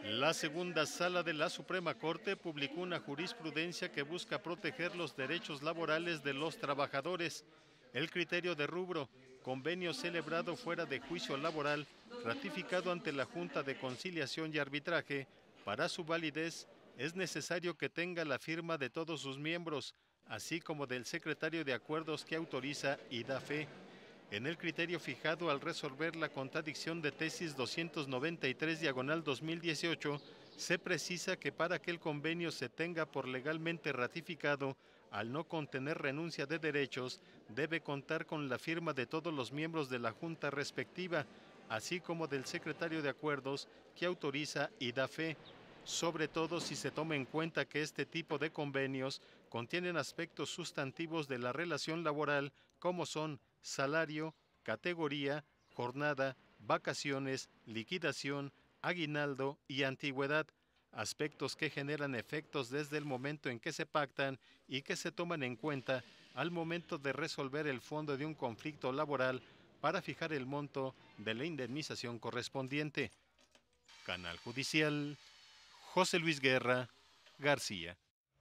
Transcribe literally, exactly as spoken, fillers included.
La segunda sala de la Suprema Corte publicó una jurisprudencia que busca proteger los derechos laborales de los trabajadores. El criterio de rubro, convenio celebrado fuera de juicio laboral, ratificado ante la Junta de Conciliación y Arbitraje, para su validez es necesario que tenga la firma de todos sus miembros, así como del secretario de acuerdos que autoriza y da fe. En el criterio fijado al resolver la contradicción de tesis doscientos noventa y tres diagonal dos mil dieciocho, se precisa que para que el convenio se tenga por legalmente ratificado, al no contener renuncia de derechos, debe contar con la firma de todos los miembros de la Junta respectiva, así como del secretario de acuerdos que autoriza y da fe, sobre todo si se toma en cuenta que este tipo de convenios contienen aspectos sustantivos de la relación laboral como son salario, categoría, jornada, vacaciones, liquidación, aguinaldo y antigüedad, aspectos que generan efectos desde el momento en que se pactan y que se toman en cuenta al momento de resolver el fondo de un conflicto laboral para fijar el monto de la indemnización correspondiente. Canal Judicial, José Luis Guerra García.